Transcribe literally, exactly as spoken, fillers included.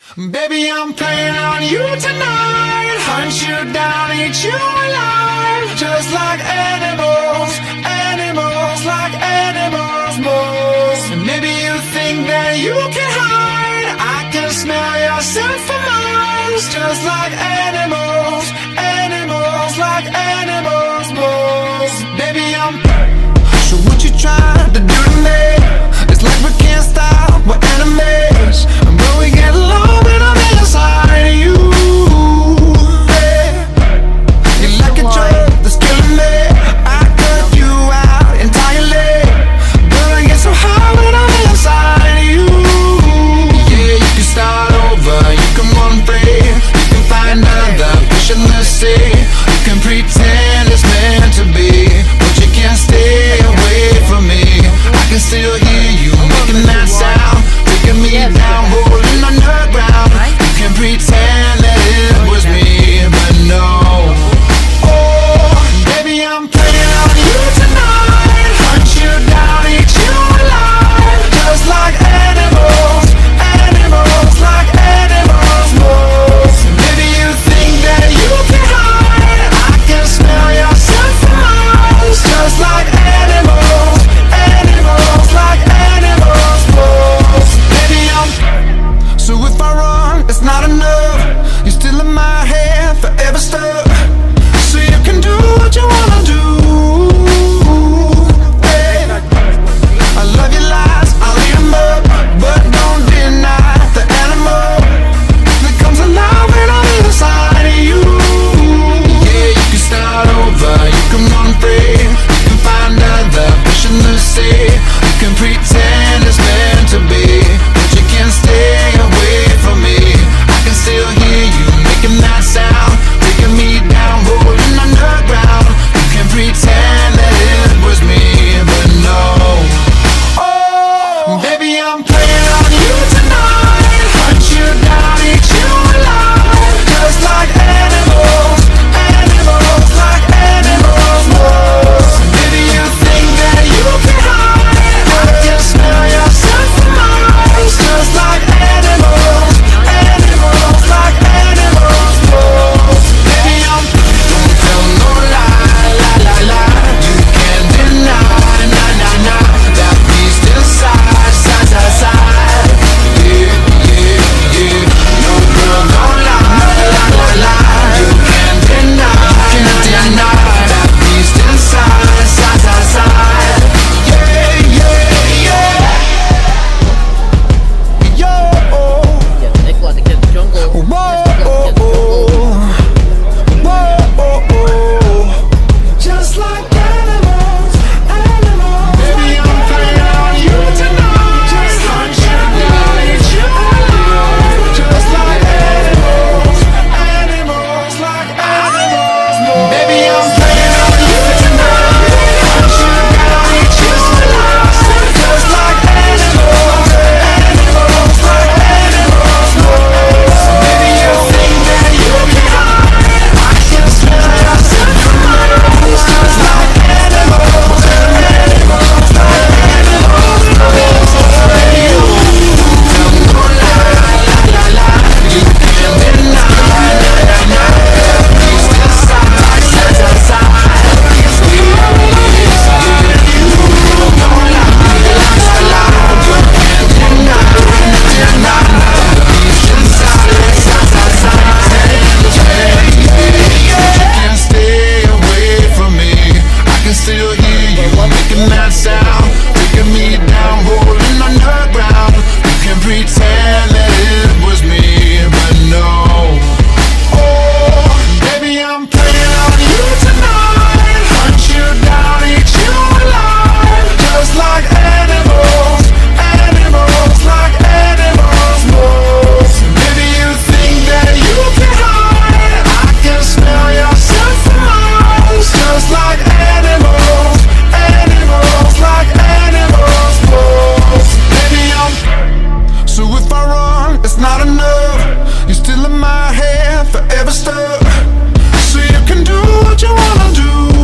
Baby, I'm playing on you tonight. Hunt you down, eat you alive. Just like animals, animals, like animals most. And maybe you think that you can hide. I can smell yourself for miles. Just like animals, animals, like animals most. Baby, I'm so what you trying to do to me? It's like we can't stop, we're enemies. But we get along when I'm inside you. Yeah. You're like a drug that's killing me. I cut you out entirely. But I get so high when I'm inside you. Yeah, you can start over, you can run free. You can find other fish in the sea. You can pretend it's meant to be, but you can't stay away from me. I can still hear you making that sound, taking me down, rolling underground. You can pretend that it was me, but no. Oh, baby, I'm playing on you tonight. Hunt you down, eat you alive. Just like animals, animals, like animals most. Maybe you think that you can hide. I can smell yourself for miles. Just like animals, animals, like animals most. Baby, I'm so if I run, it's not enough. You're still in my head, forever stuck. So you can do what you wanna do. Hey, I love your lies, I'll eat 'em up, but don't deny the animal that comes alive when I'm inside of you. Yeah, you can start over, you can run free. You can find other fish in the sea. You can pretend it's meant to be, but you can't stay away from me. I can still hear you making that sound, taking me down, rolling underground. You can pretend that it was me, but no. Oh, baby, I'm playing on you tonight. Hunt you down, eat you alive. Just like animals, animals, like animals most. Maybe you think that you can hide. I can smell yourself for miles. Just like animals, animals, like animals most. Baby, I'm don't tell no lie, lie, lie, lie. You can't deny, nah, nah, nah, that beast inside, side, side, side. Yeah, yeah, yeah. No girl, don't lie, lie, lie, lie. You can't deny, can't deny that beast inside, side, side, side. Yeah, yeah, yeah. Yo, Yeah, Nicola, the kid in the jungle. whoa, oh, oh. Whoa, oh, oh. Just like animals, animals. Baby, I'm playing on you tonight. Just hunt you down, eat you alive. Just like animals, animals, like animals. Baby, I'm playing on you tonight. Hunt you down, eat you alive. Just like animals, animals, like animals. Maybe you think that you can hide. I can smell yourself from miles. Just like animals, animals, like animals. Baby, you tell no lie, lie, lie, lie. You can't deny, nah, nah, nah. Beast inside, side, side, side. Yeah, yeah, you no lie, lie, lie, lie. You can't deny, nah, nah, nah. Beast inside, side, side, side. Yeah, yeah, yeah. You can't stay away from me. I can still hear you making that sound, taking me down, rolling underground. You can pretend that it was me, but no. Oh, baby, I'm playing on you tonight. Hunt you down, eat you alive. Just like animals, animals, like animals most. Maybe you think that you can hide. I can smell yourself for miles. Just like animals, animals, like animals most. Baby, I'm so if I run, it's not enough. You're still in my head, forever stuck. So you can do what you wanna do.